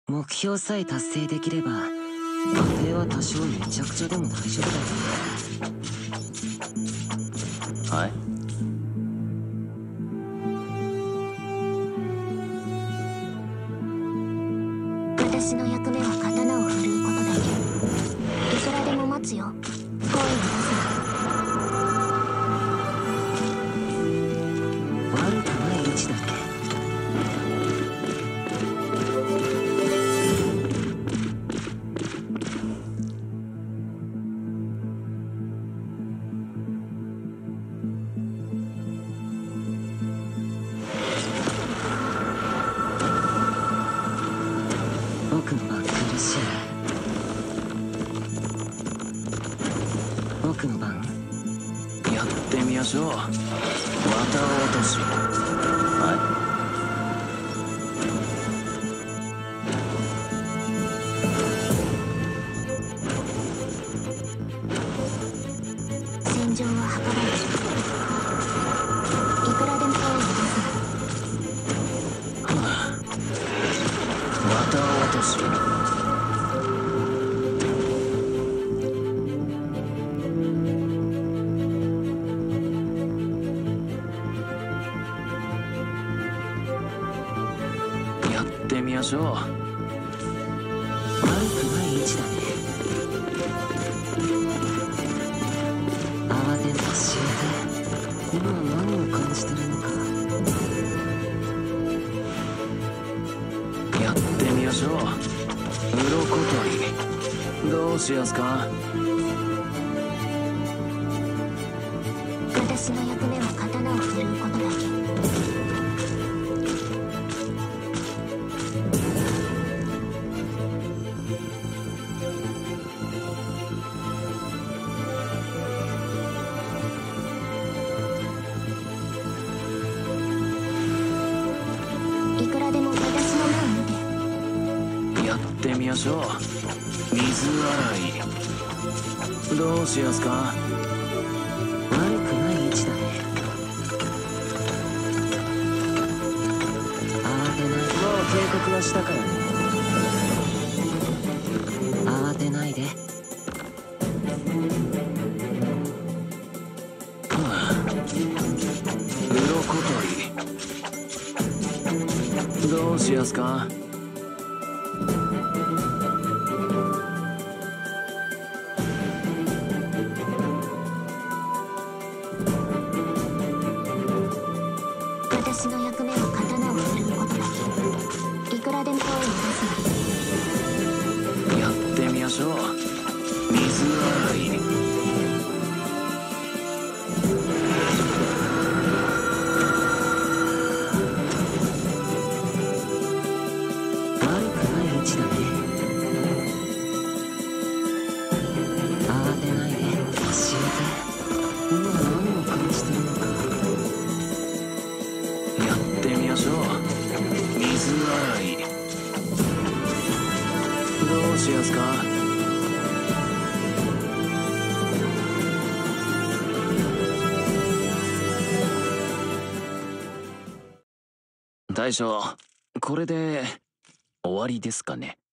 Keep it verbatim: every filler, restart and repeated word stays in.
目標さえ達成できれば家庭は多少めちゃくちゃでも大丈夫だよね。 はい。 私の役目は刀を振るうことだけ。いくらでも待つよ。声を出すな。悪くない位置だね。僕の番苦しい。僕の番やってみましょう。綿落とし。はい。 戦場は墓場でしょ。いくらでも声を出すな。 はあ、綿落とし。やってみましょう。 悪くない位置だね。慌てんと教えて。今何を感じてるのか。 やってみましょう。鱗取り。どうしやすか。 私の役目は刀を振るうことだけ。いくらでも私の目を見て。 やってみましょう。水洗い。どうしやすか。 悪くない位置だね。慌てない。もう警告はしたからね。慌てないで。 はあ、鱗取り。どうしやすか。 私の役目は刀を振るうことだけ。いくらでも声を出すな。 やってみましょう。水洗い。 悪くない位置だね。慌てないで教えて。今何を感じてるのか。 やってみましょう。水洗い。どうしやすか。大将、これで終わりですかね。